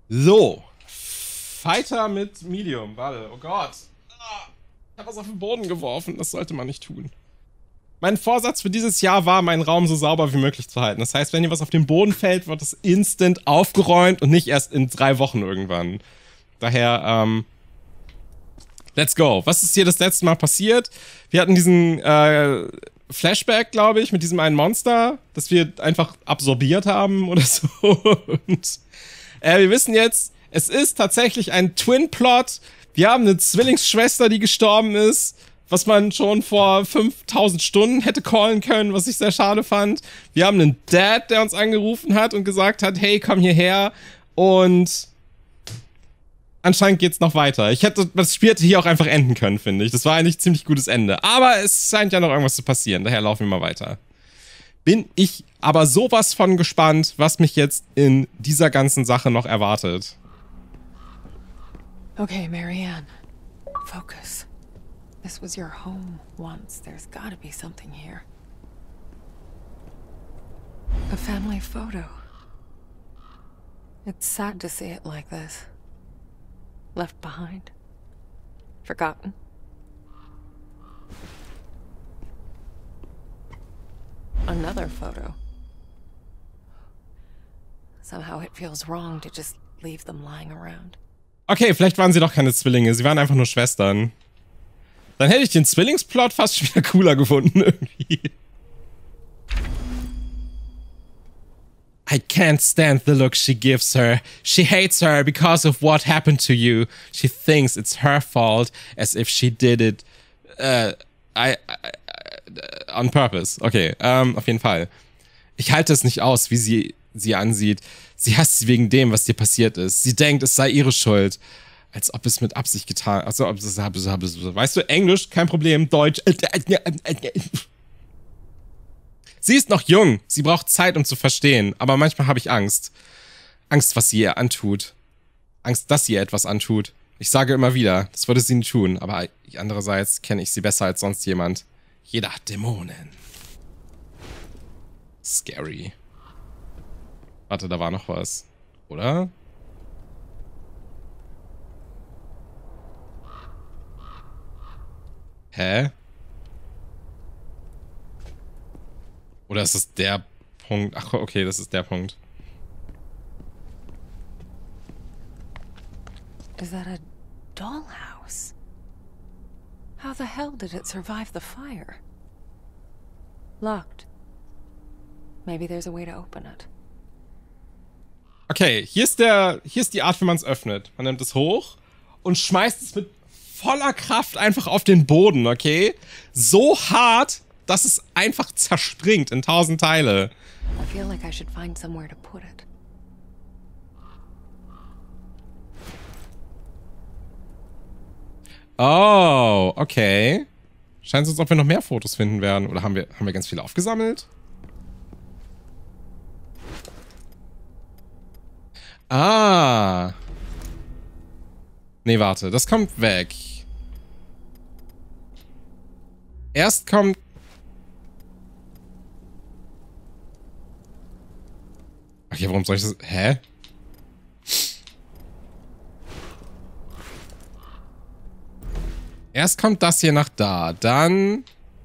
So. Fighter mit Medium. Warte. Oh Gott. Ich habe was auf den Boden geworfen. Das sollte man nicht tun. Mein Vorsatz für dieses Jahr war, meinen Raum so sauber wie möglich zu halten. Das heißt, wenn hier was auf den Boden fällt, wird es instant aufgeräumt und nicht erst in 3 Wochen irgendwann. Daher, let's go. Was ist hier das letzte Mal passiert? Wir hatten diesen Flashback, glaube ich, mit diesem einen Monster, das wir einfach absorbiert haben oder so. Und wir wissen jetzt, es ist tatsächlich ein Twin-Plot. Wir haben eine Zwillingsschwester, die gestorben ist, was man schon vor 5000 Stunden hätte callen können, was ich sehr schade fand. Wir haben einen Dad, der uns angerufen hat und gesagt hat, hey, komm hierher. Und anscheinend geht's noch weiter. Das Spiel hätte hier auch einfach enden können, finde ich. Das war eigentlich ein ziemlich gutes Ende. Aber es scheint ja noch irgendwas zu passieren. Daher laufen wir mal weiter. Bin ich aber sowas von gespannt, was mich jetzt in dieser ganzen Sache noch erwartet. Okay, Marianne. Focus. This was your home once. There's gotta be something here. A family photo. It's sad to see it like this. Left behind. Forgotten. Another photo. Somehow it feels wrong to just leave them lying around. Okay, vielleicht waren sie doch keine Zwillinge. Sie waren einfach nur Schwestern. Dann hätte ich den Zwillingsplot fast schon wieder cooler gefunden irgendwie. I can't stand the look she gives her. She hates her because of what happened to you. She thinks it's her fault, as if she did it on purpose. Okay, auf jeden Fall. Ich halte es nicht aus, wie sie ansieht. Sie hasst sie wegen dem, was dir passiert ist. Sie denkt, es sei ihre Schuld. Als ob es mit Absicht getan... Also, weißt du, Englisch, kein Problem. Deutsch... Sie ist noch jung. Sie braucht Zeit, um zu verstehen. Aber manchmal habe ich Angst. Angst, was sie ihr antut. Angst, dass sie ihr etwas antut. Ich sage immer wieder, das würde sie nie tun. Aber andererseits kenne ich sie besser als sonst jemand. Jeder hat Dämonen. Scary. Warte, da war noch was. Oder? Hä? Oder ist das der Punkt? Ach, okay, das ist der Punkt. Is that a dollhouse? How the hell did it survive the fire? Locked. Maybe there's a way to open it. Okay, hier ist die Art, wie man es öffnet. Man nimmt es hoch und schmeißt es mit voller Kraft einfach auf den Boden, okay? So hart, dass es einfach zerspringt in 1000 Teile. I feel like I should find somewhere to put it. Oh, okay. Scheint so, als ob wir noch mehr Fotos finden werden. Oder haben wir ganz viele aufgesammelt? Ah. Nee, warte. Das kommt weg. Erst kommt... Okay, warum soll ich das... Hä? Erst kommt das hier nach da. Dann...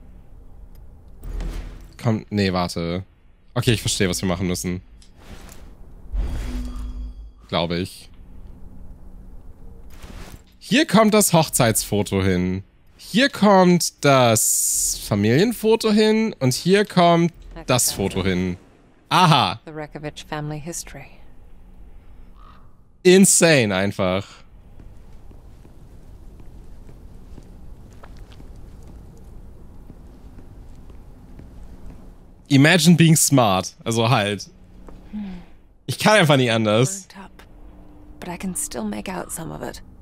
kommt... Nee, warte. Okay, ich verstehe, was wir machen müssen. Glaube ich. Hier kommt das Hochzeitsfoto hin. Hier kommt das Familienfoto hin. Und hier kommt das Foto hin. Aha. The Rekovich family history. Insane einfach. Imagine being smart. Also halt. Ich kann einfach nicht anders. Burnt up, but I can still make out some of it.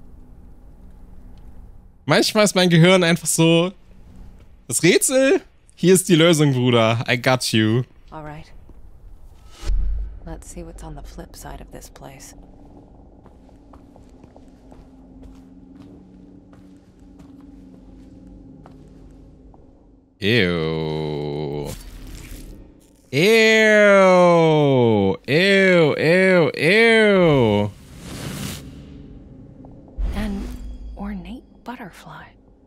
Manchmal ist mein Gehirn einfach so... Das Rätsel? Hier ist die Lösung, Bruder. I got you. All right. Let's see what's on the flip side of this place. Ew. Ew. Ew, ew, ew. Firefly.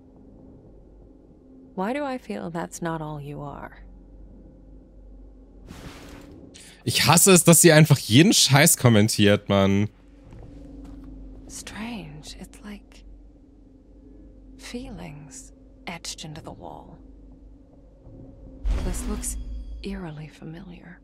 Why do I feel that's not all you are? Ich hasse es, dass sie einfach jeden Scheiß kommentiert, Mann. Strange. It's like feelings etched into the wall. This looks eerily familiar.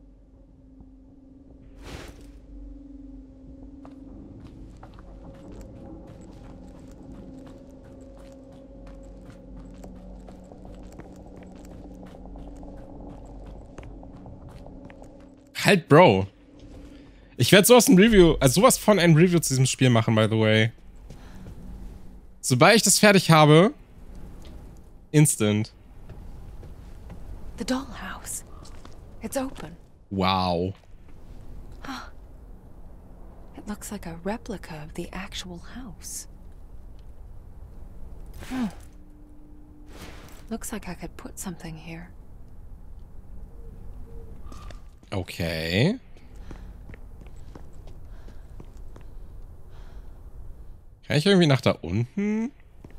Halt, Bro. Ich werde sowas von ein Review zu diesem Spiel machen, by the way. Sobald ich das fertig habe, instant. The dollhouse. It's open. Wow. It looks like a replica of the actual house. Looks like I could put something here. Okay. Kann ich irgendwie nach da unten?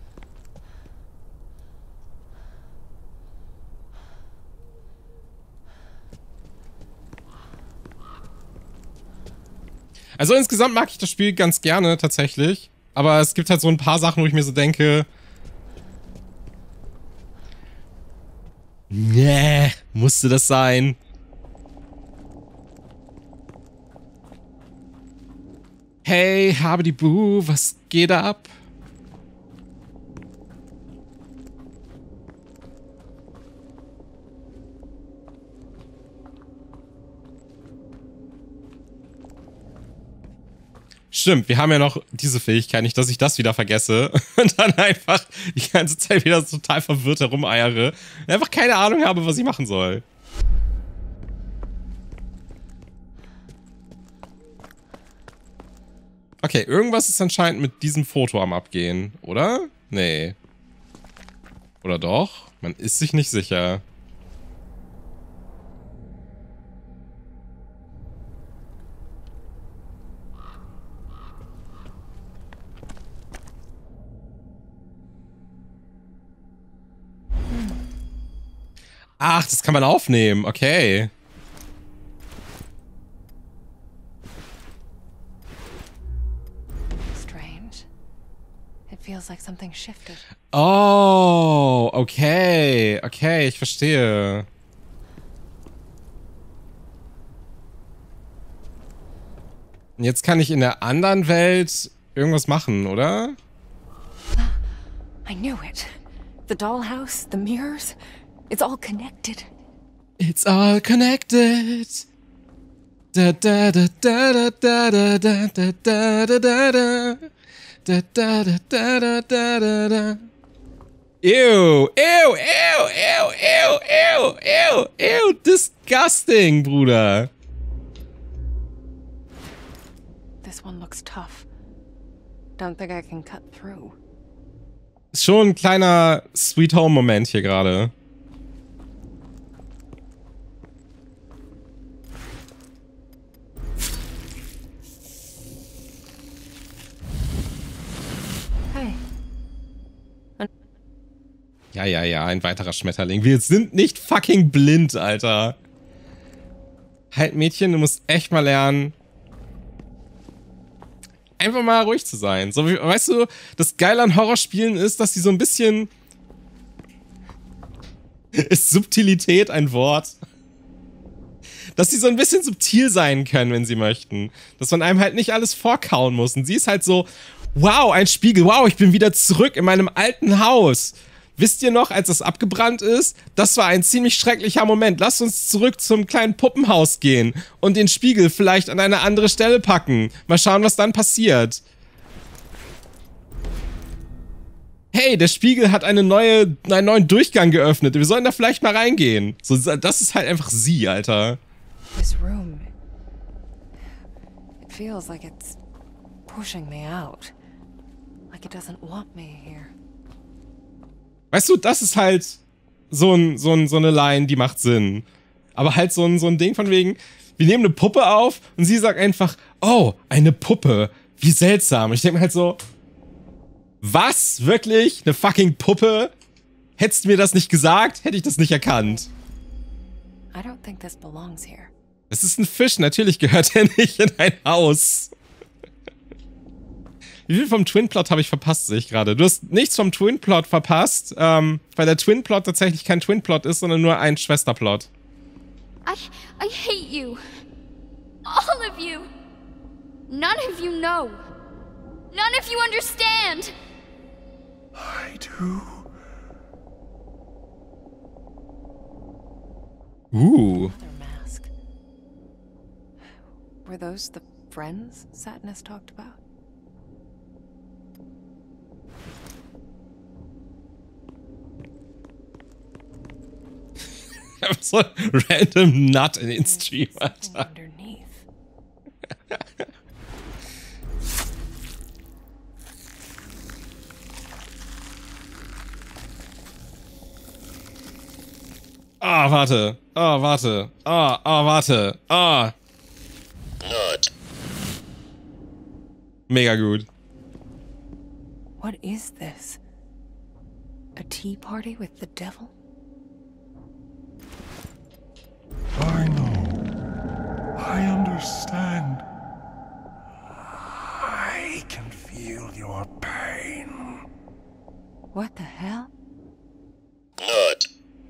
Also insgesamt mag ich das Spiel ganz gerne, tatsächlich. Aber es gibt halt so ein paar Sachen, wo ich mir so denke... Nee, musste das sein? Hey, Habidi-Bu, was geht ab? Stimmt, wir haben ja noch diese Fähigkeit, nicht, dass ich das wieder vergesse und dann einfach die ganze Zeit wieder so total verwirrt herumeiere und einfach keine Ahnung habe, was ich machen soll. Okay, irgendwas ist anscheinend mit diesem Foto am Abgehen, oder? Nee. Oder doch? Man ist sich nicht sicher. Ach, das kann man aufnehmen. Okay. Feels like something shifted. Oh, okay. Okay, ich verstehe. Und jetzt kann ich in der anderen Welt irgendwas machen, oder? I knew it. The dollhouse, the mirrors, it's all connected. It's all connected. Da da da da da da da da da da da da. Da, da, da, da, da, da, da, da. Ew, ew, ew, ew, ew, ew, ew, ew, disgusting, Bruder. This one looks tough. Don't think I can cut through. Schon ein kleiner Sweet Home Moment hier gerade. Ja, ja, ja, ein weiterer Schmetterling. Wir sind nicht fucking blind, Alter. Halt, Mädchen, du musst echt mal lernen, einfach mal ruhig zu sein. So, weißt du, das Geile an Horrorspielen ist, dass sie so ein bisschen... Ist Subtilität ein Wort? Dass sie so ein bisschen subtil sein können, wenn sie möchten. Dass man einem halt nicht alles vorkauen muss. Und sie ist halt so, wow, ein Spiegel, wow, ich bin wieder zurück in meinem alten Haus. Wisst ihr noch, als das abgebrannt ist? Das war ein ziemlich schrecklicher Moment. Lasst uns zurück zum kleinen Puppenhaus gehen und den Spiegel vielleicht an eine andere Stelle packen. Mal schauen, was dann passiert. Hey, der Spiegel hat einen neuen Durchgang geöffnet. Wir sollen da vielleicht mal reingehen. So, das ist halt einfach sie, Alter. This room. It feels like it's pushing me out. Like it doesn't want me here. Weißt du, das ist halt so eine Line, die macht Sinn. Aber halt so ein Ding von wegen, wir nehmen eine Puppe auf und sie sagt einfach, oh, eine Puppe, wie seltsam. Und ich denke mir halt so, Was? Wirklich? Eine fucking Puppe? Hättest du mir das nicht gesagt, hätte ich das nicht erkannt. I don't think this belongs here. Es ist ein Fisch, natürlich gehört er nicht in ein Haus. Wie viel vom Twin-Plot habe ich verpasst, sehe ich gerade. Du hast nichts vom Twin-Plot verpasst, weil der Twin-Plot tatsächlich kein Twin-Plot ist, sondern nur ein Schwesterplot. I hate you. All of you. None of you know. None of you understand. I do. Their mask. Were those the friends Satnus talked about? So ein random Nut in den Stream, Alter. Underneath. Ah, warte. Ah, warte. Ah, warte. Ah. Nut. Mega gut. What is this? A tea party with the devil? I know. I understand. I can feel your pain. What the hell? Nut.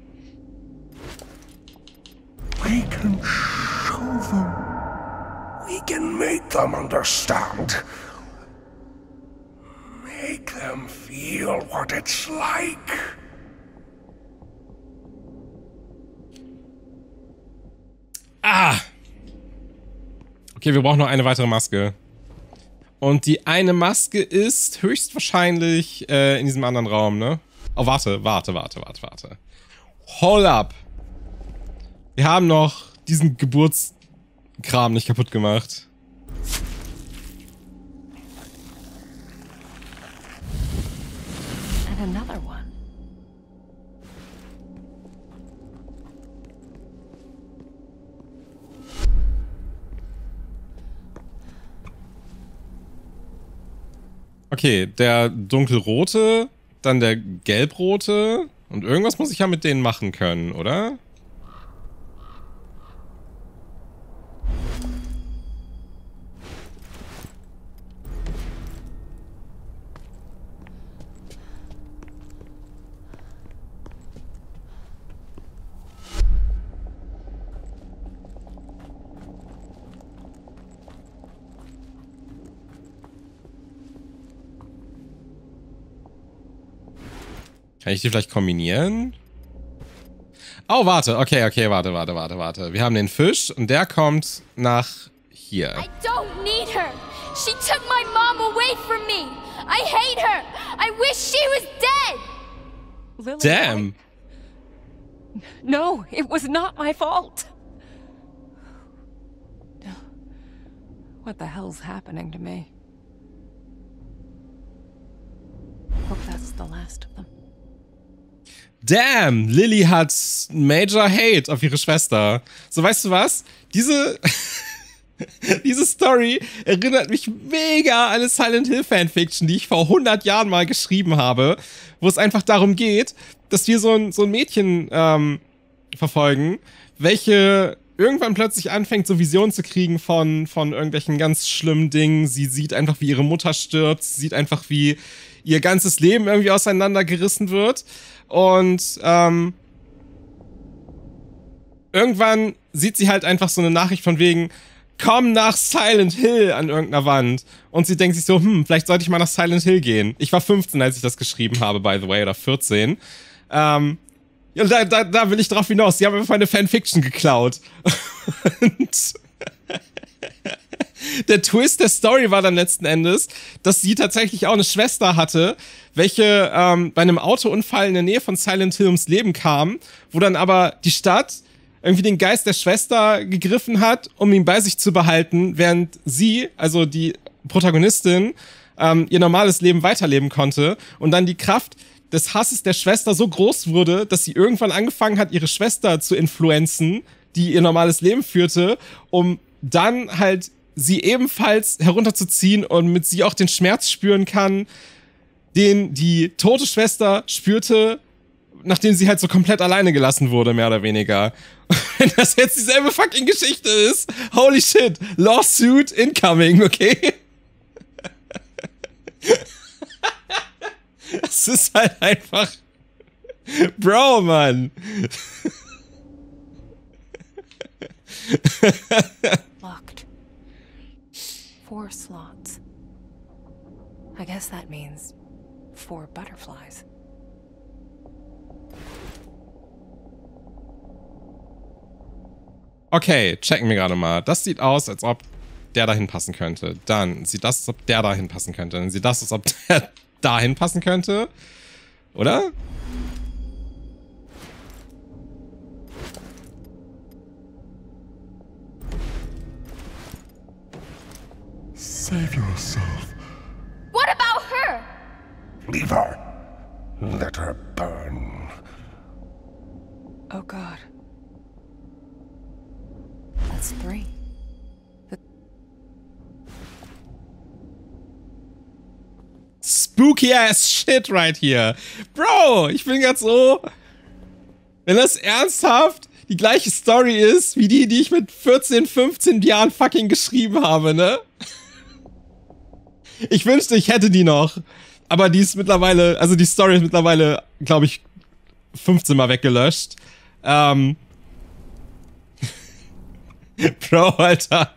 We can show them. We can make them understand. Make them feel what it's like. Ah! Okay, wir brauchen noch eine weitere Maske. Und die eine Maske ist höchstwahrscheinlich in diesem anderen Raum, ne? Oh, warte. Hold up. Wir haben noch diesen Geburtskram nicht kaputt gemacht. And another one. Okay, der dunkelrote, dann der gelbrote und irgendwas muss ich ja mit denen machen können, oder? Kann ich die vielleicht kombinieren? Oh, warte. Okay, warte. Wir haben den Fisch und der kommt nach hier. I don't need her. She took my mom away from me. I hate her. I wish she was dead. Lily, Damn. No, it was not my fault. What the hell's happening to me? Hope that's the last of them. Damn, Lily hat Major Hate auf ihre Schwester. So, weißt du was? Diese Story erinnert mich mega an eine Silent Hill Fanfiction, die ich vor 100 Jahren mal geschrieben habe, wo es einfach darum geht, dass wir so ein Mädchen verfolgen, welche irgendwann plötzlich anfängt, so Visionen zu kriegen von irgendwelchen ganz schlimmen Dingen. Sie sieht einfach, wie ihre Mutter stirbt. Sie sieht einfach, wie ihr ganzes Leben irgendwie auseinandergerissen wird. Und irgendwann sieht sie halt einfach so eine Nachricht von wegen, komm nach Silent Hill an irgendeiner Wand. Und sie denkt sich so, vielleicht sollte ich mal nach Silent Hill gehen. Ich war 15, als ich das geschrieben habe, by the way, oder 14. Ja, da will ich drauf hinaus. Sie haben einfach eine Fanfiction geklaut. Und der Twist der Story war dann letzten Endes, dass sie tatsächlich auch eine Schwester hatte, welche bei einem Autounfall in der Nähe von Silent Hill ums Leben kam, wo dann aber die Stadt irgendwie den Geist der Schwester gegriffen hat, um ihn bei sich zu behalten, während sie, also die Protagonistin, ihr normales Leben weiterleben konnte und dann die Kraft des Hasses der Schwester so groß wurde, dass sie irgendwann angefangen hat, ihre Schwester zu influenzen, die ihr normales Leben führte, um dann halt sie ebenfalls herunterzuziehen und mit sie auch den Schmerz spüren kann, den die tote Schwester spürte, nachdem sie halt so komplett alleine gelassen wurde, mehr oder weniger. Wenn das jetzt dieselbe fucking Geschichte ist, holy shit, Lawsuit incoming, okay? Das ist halt einfach... Bro, Mann. Locked. 4 slots. I guess that means 4 butterflies. Okay, checken wir gerade mal. Das sieht aus, als ob der dahin passen könnte. Dann sieht das aus, als ob der dahin passen könnte. Dann sieht das aus, als ob der dahin passen könnte. Oder? Save yourself. What about her? Leave her. Let her burn. Oh God. That's 3. Spooky ass shit right here. Bro, ich bin grad so... Wenn das ernsthaft die gleiche Story ist, wie die ich mit 14, 15 Jahren fucking geschrieben habe, ne? Ich wünschte, ich hätte die noch. Aber die ist mittlerweile, also die Story ist mittlerweile, glaube ich, 15 Mal weggelöscht. Bro, Alter.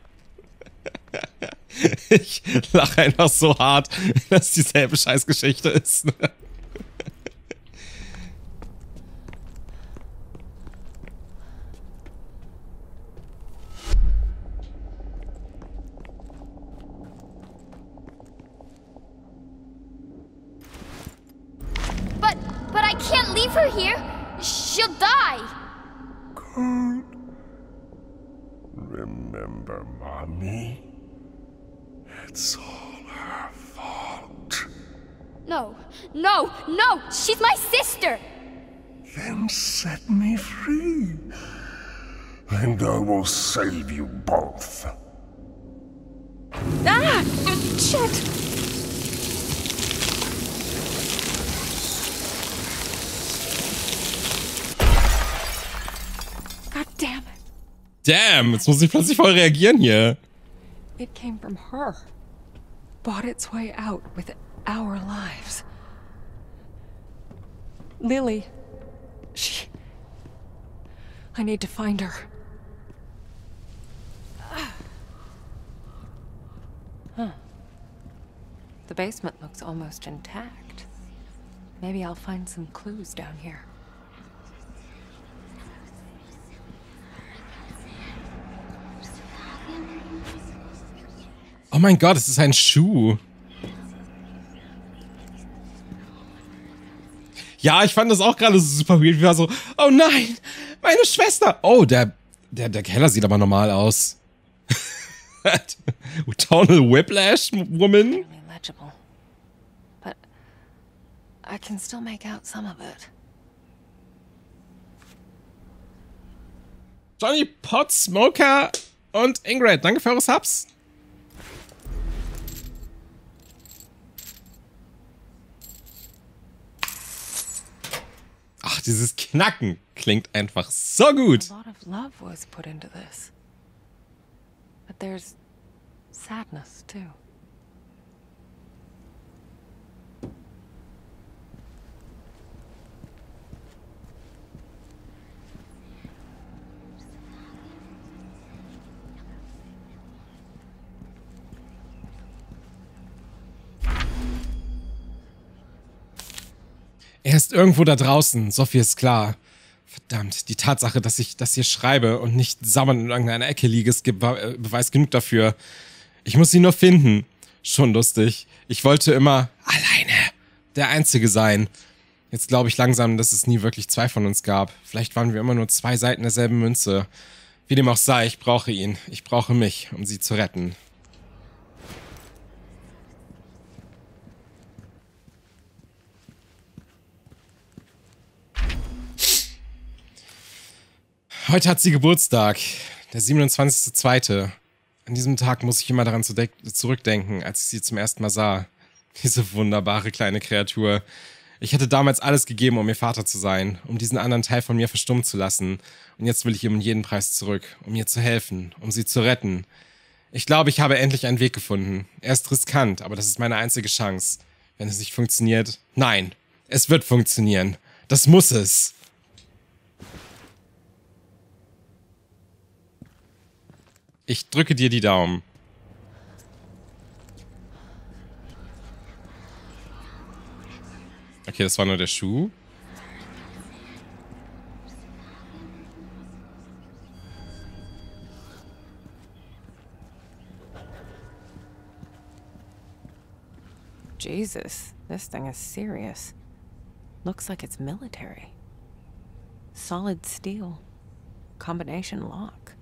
Ich lache einfach so hart, dass dieselbe Scheißgeschichte ist. But I can't leave her here. She'll die. Kurt. Remember Mommy? It's all her fault. No, no, no! She's my sister! Then set me free. And I will save you both. Ah! Shit! God damn it. Damn, jetzt muss ich plötzlich voll reagieren hier. It came from her. Bought its way out with our lives. Lily. I need to find her. Huh. The basement looks almost intact. Maybe I'll find some clues down here. Oh mein Gott, es ist ein Schuh. Ja, ich fand das auch gerade super weird. Wie war so, oh nein, meine Schwester. Oh, der Keller sieht aber normal aus. Tonal Whiplash Woman. Really legible. But I can still make out some of it. Johnny Potts, Smoker und Ingrid, danke für eure Subs. Ach, dieses Knacken klingt einfach so gut. A lot of love was put into this. But there's sadness too. Er ist irgendwo da draußen, so viel ist klar. Verdammt, die Tatsache, dass ich das hier schreibe und nicht sauernd in irgendeiner Ecke liege, ist Beweis genug dafür. Ich muss ihn nur finden. Schon lustig. Ich wollte immer alleine der Einzige sein. Jetzt glaube ich langsam, dass es nie wirklich 2 von uns gab. Vielleicht waren wir immer nur 2 Seiten derselben Münze. Wie dem auch sei, ich brauche ihn. Ich brauche mich, um sie zu retten. Heute hat sie Geburtstag, der 27.2. An diesem Tag muss ich immer daran zurückdenken, als ich sie zum ersten Mal sah. Diese wunderbare kleine Kreatur. Ich hätte damals alles gegeben, um ihr Vater zu sein, um diesen anderen Teil von mir verstummen zu lassen. Und jetzt will ich ihm um jeden Preis zurück, um ihr zu helfen, um sie zu retten. Ich glaube, ich habe endlich einen Weg gefunden. Er ist riskant, aber das ist meine einzige Chance. Wenn es nicht funktioniert, nein, es wird funktionieren. Das muss es. Ich drücke dir die Daumen. Okay, das war nur der Schuh. Jesus, this thing is serious. Looks like it's military. Solid steel. Combination lock.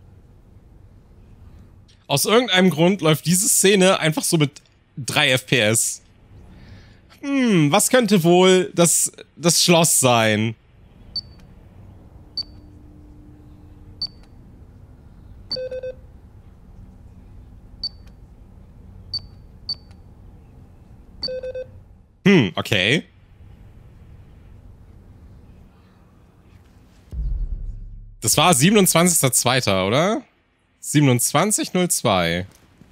Aus irgendeinem Grund läuft diese Szene einfach so mit 3 FPS. Was könnte wohl das Schloss sein? Okay. Das war 27.02., oder? 27.02.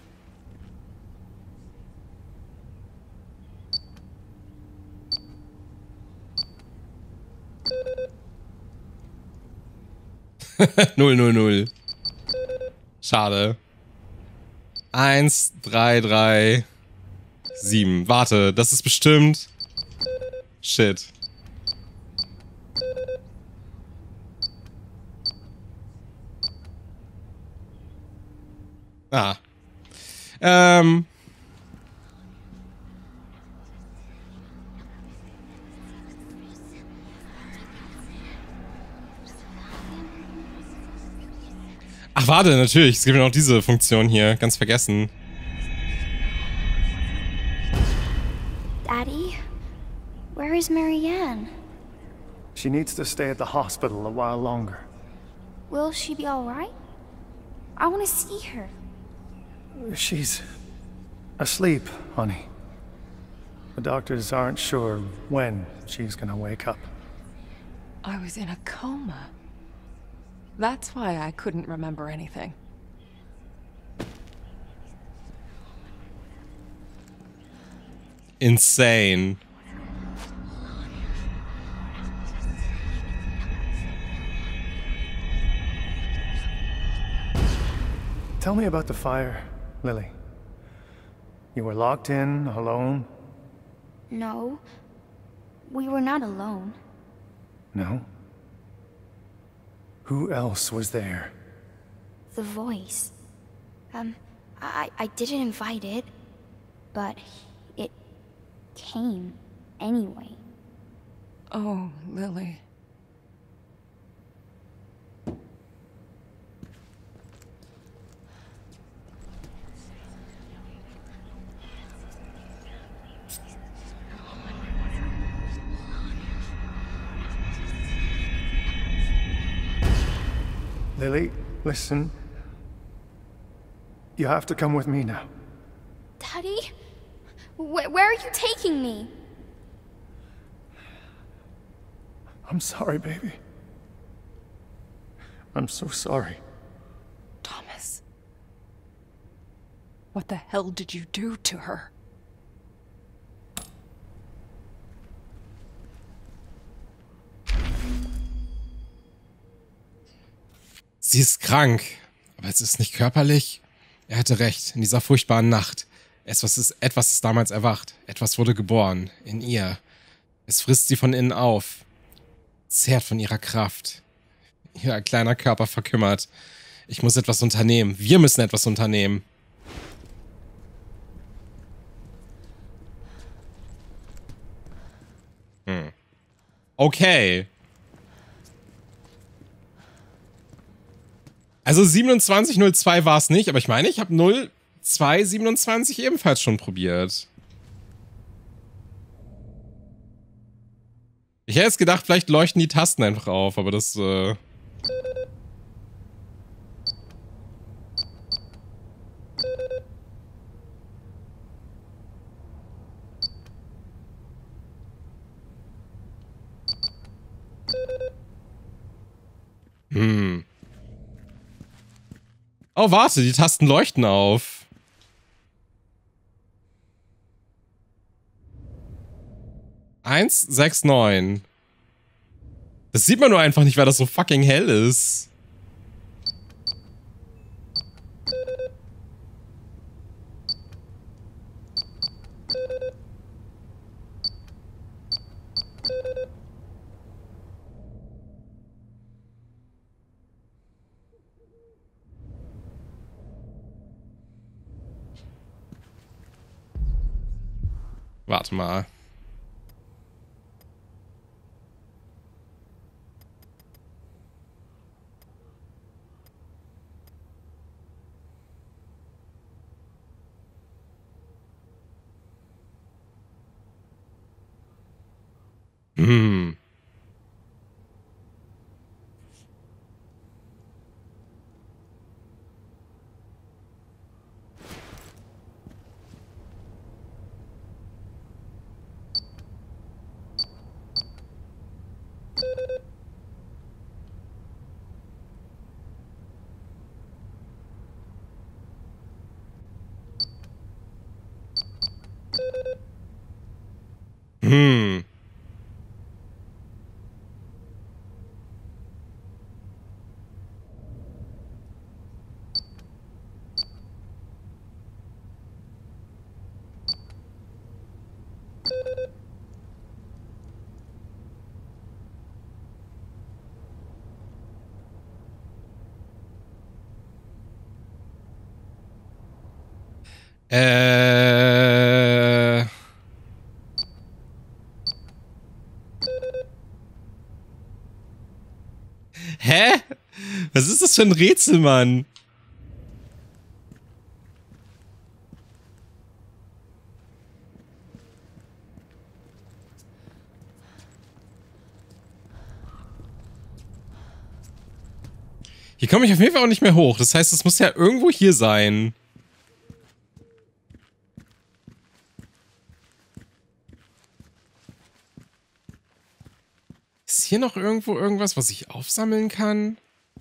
Null. Schade. 1, 3, 3, 7. Warte, das ist bestimmt... Shit. Ah. Ach, warte, natürlich. Es gibt ja noch diese Funktion hier. Ganz vergessen. Daddy, where is Marianne? She needs to stay at the hospital a while longer. Will she be alright? I want to see her. She's asleep, honey. The doctors aren't sure when she's gonna wake up. I was in a coma. That's why I couldn't remember anything. Insane. Tell me about the fire, Lily. You were locked in, alone? No, we were not alone. No? Who else was there? The voice. I didn't invite it, but it came anyway. Oh, Lily. Lily, listen. You have to come with me now. Daddy? Where are you taking me? I'm sorry, baby. I'm so sorry. Thomas. What the hell did you do to her? Sie ist krank, aber es ist nicht körperlich. Er hatte recht, in dieser furchtbaren Nacht. Etwas ist damals erwacht. Etwas wurde geboren, in ihr. Es frisst sie von innen auf. Zehrt von ihrer Kraft. Ihr kleiner Körper verkümmert. Ich muss etwas unternehmen. Wir müssen etwas unternehmen. Okay. Also 27.02 war es nicht, aber ich meine, ich habe 02.27 ebenfalls schon probiert. Ich hätte jetzt gedacht, vielleicht leuchten die Tasten einfach auf, aber das... Oh, warte, die Tasten leuchten auf. Eins, 6, 9. Das sieht man nur einfach nicht, weil das so fucking hell ist. Warte mal. Hm. Hm. Hä? Was ist das für ein Rätsel, Mann? Hier komme ich auf jeden Fall auch nicht mehr hoch. Das heißt, es muss ja irgendwo hier sein. Ist hier noch irgendwo irgendwas, was ich aufsammeln kann?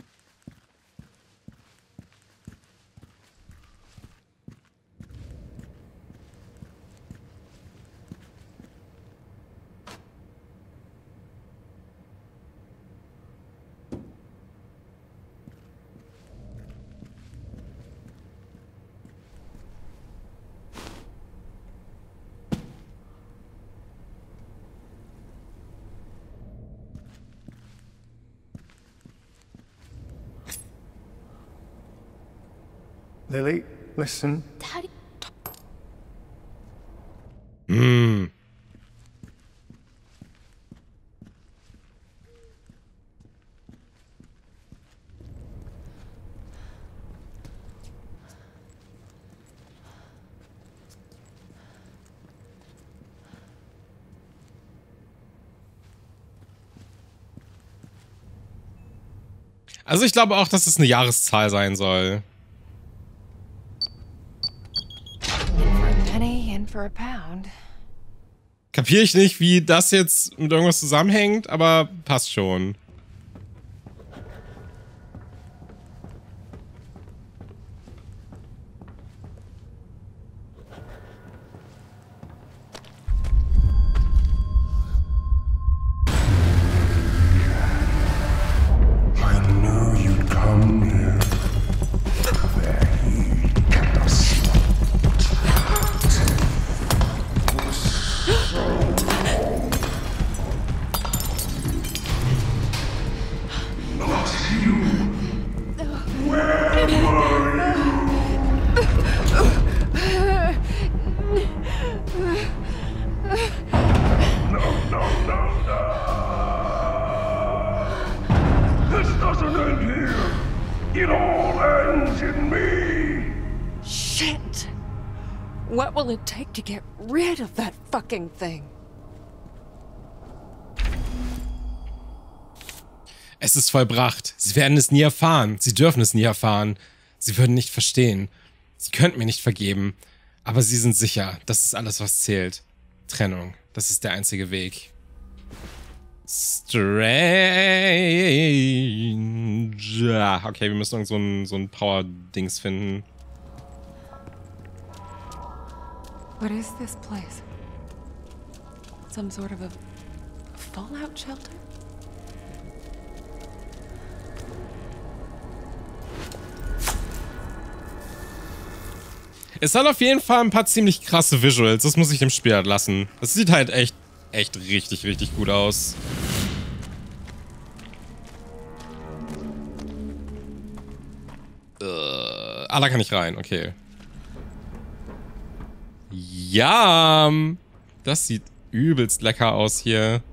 Lily, listen. Daddy. Hm. Also ich glaube auch, dass es eine Jahreszahl sein soll. For a pound. Kapiere ich nicht, wie das jetzt mit irgendwas zusammenhängt, aber passt schon. What will it take to get rid of that fucking thing? Es ist vollbracht. Sie werden es nie erfahren. Sie dürfen es nie erfahren. Sie würden nicht verstehen. Sie könnten mir nicht vergeben. Aber sie sind sicher. Das ist alles, was zählt. Trennung. Das ist der einzige Weg. Strange. Okay, wir müssen irgend so ein Power-Dings finden. What is this place? Some sort of a fallout shelter? Es hat auf jeden Fall ein paar ziemlich krasse Visuals. Das muss ich dem Spiel halt lassen. Das sieht halt echt richtig, richtig gut aus. Da kann ich rein. Okay. Ja. Das sieht übelst lecker aus hier.